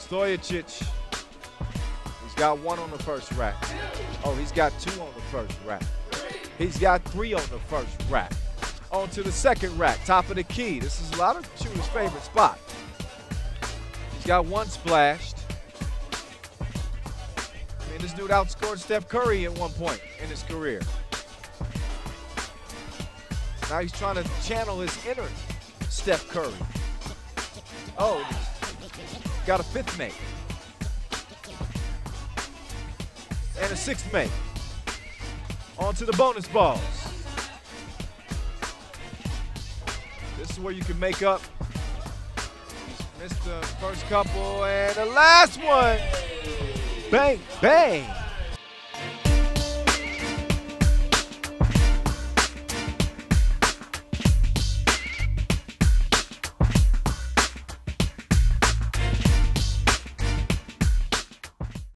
Stojačić. He's got 1 on the first rack. Oh, he's got 2 on the first rack. He's got 3 on the first rack. On to the second rack, top of the key. This is a lot of shooters' favorite spot. He's got 1 splashed. I mean, this dude outscored Steph Curry at one point in his career. Now he's trying to channel his inner Steph Curry. Oh, got a 5th make. And a 6th make. On to the bonus balls. This is where you can make up. He's missed the first couple and the last one. Bang, bang.